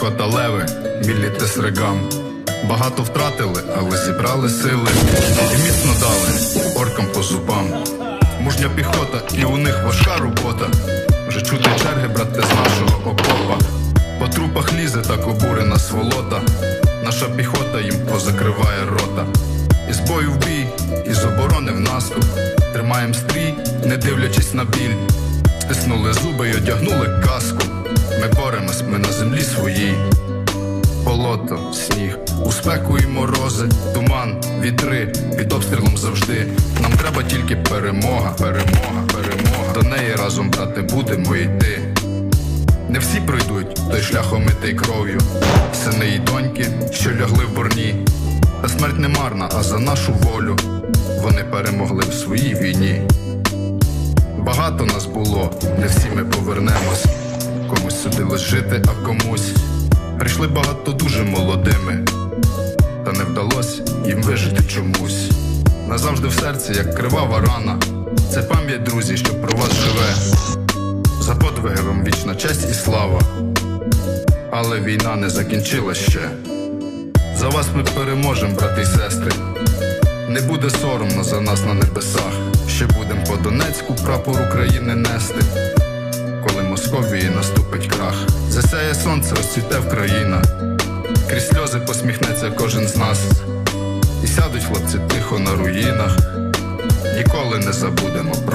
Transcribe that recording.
піхота леви, міліти сригам. Багато втратили, але зібрали сили і міцно дали оркам по зубам. Мужня піхота, і у них важка робота. Вже чути черги, брати, з нашого окопа. По трупах лізе так обурена сволота. Наша піхота їм позакриває рота. Із бою в бій, із оборони в наступ. Тримаєм стрій, не дивлячись на біль. Стиснули зуби й одягнули каску. Ми боремось, ми на землі своїй. Болото, сніг, у спеку і морози, туман, вітри, під обстрілом завжди. Нам треба тільки перемога, перемога, перемога. До неї разом, брати, будемо йти. Не всі пройдуть той шлях омитий кров'ю. Сини і доньки, що лягли в борні. Та смерть не марна, а за нашу волю вони перемогли в своїй війні. Багато нас було, не всі ми повернемось. Комусь судилось жити, а комусь. Прийшли багато дуже молодими, та не вдалось їм вижити чомусь. Назавжди в серці, як кривава рана. Це пам'ять, друзі, що про вас живе. За подвиги вам вічна честь і слава. Але війна не закінчилась ще. За вас ми переможем, брати й сестри. Не буде соромно за нас на небесах. Ще будем по Донецьку прапор України нести. Коли Московії наступить крах, засяє сонце, розцвіте в країна. Крізь сльози посміхнеться кожен з нас. І сядуть хлопці тихо на руїнах. Ніколи не забудемо про